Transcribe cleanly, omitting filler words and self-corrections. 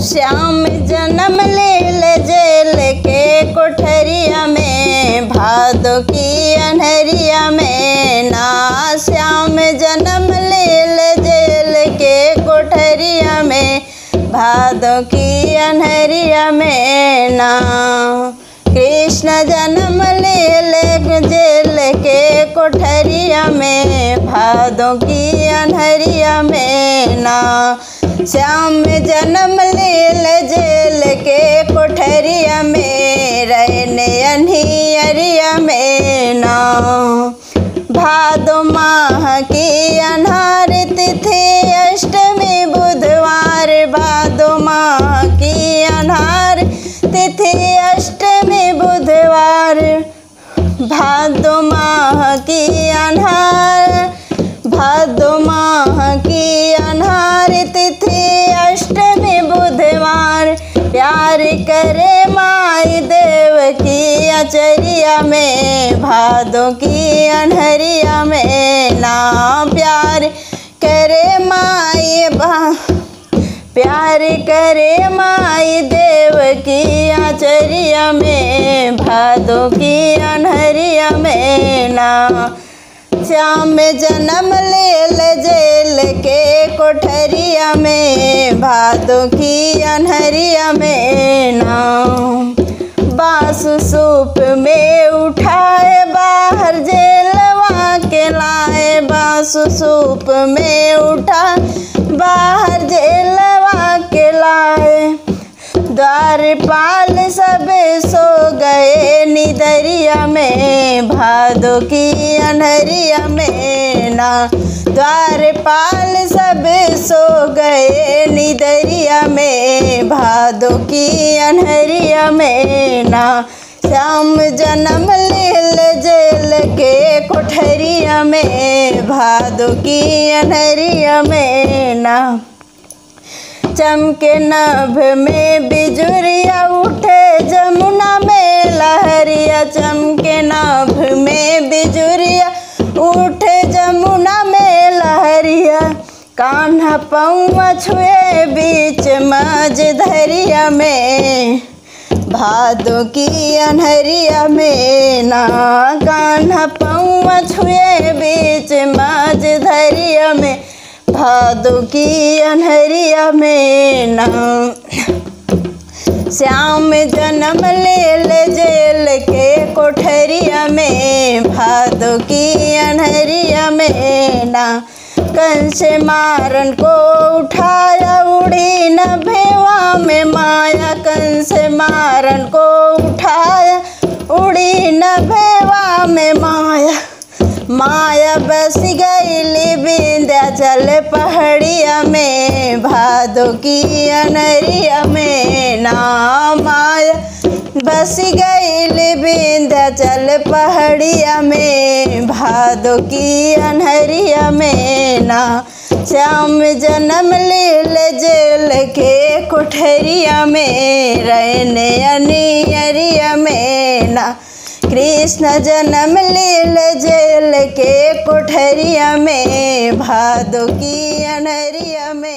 श्याम जन्म ले जेल के कोठरिया में, भादों की अन्हरिया में ना। श्याम जन्म ले जेल के कोठरिया में, भादों की अन्हरिया में ना। कृष्ण जन्म ले जेल के कोठरिया में, भादों की अन्हरिया में ना। श्याम जन्म ले जेल के कोठरिया में, रहने अन्हरिया में ना। भादो माह की अन्हार तिथि अष्टमी बुधवार, भादो माह की अन्हार तिथि अष्टमी बुधवार। भादो माह की अन्हार, भादो माह की अन्हार तिथि अष्टमी बुधवार। प्यार करे माई देव की अचरिया में, भादों की अन्हरिया में ना। प्यार करे माई प्यार करे माई देव की आचरिया में, भादों की अन्हरिया में ना। श्याम जन्म ले जेल के कोठरिया में, भादों की अन्हरिया में ना। बांसु सूप में उठाए बाहर जेलवा के लाए, बांसु सूप में उठा बाहर जेलवा के लाए। द्वारपाल सब सो गए निदरिया में, भादों की अन्हरिया में ना। द्वारपाल सब सो गए निदरिया में, भादों की अन्हरिया में ना। श्याम जन्म ले जेल के कोठरिया में, भादों की अन्हरिया में ना। चमके नभ में बिजुरिया उठे जमुना में लहरिया, चमके नभ में बिजुरिया उठे जमुना में लहरिया। कान्हा पौआ छुए बीच मझधरिया में, भादों की अन्हरिया में ना। कान्हा पौआ छुए बीच मझधरिया में, भादों की अन्हरिया में ना। श्याम जन्म ले जेल के कोठरिया में, भादों की अन्हरिया में ना। कंस मारन को उठाया उड़ी न भेवा में माया, कंस मारन को उठाया उड़ी न भेवा में माया। माया बस गईली विंध्याचल पहाड़िया में, भादों की अन्हरिया में ना। माया बस गईली विंध्याचल पहाड़िया में, भादों की अन्हरिया में ना। श्याम जन्म ले जेल के कोठरिया में, रहने अन्हरिया में ना। कृष्ण जन्म ले जेल के कोठरिया में, भादों की अन्हरिया में।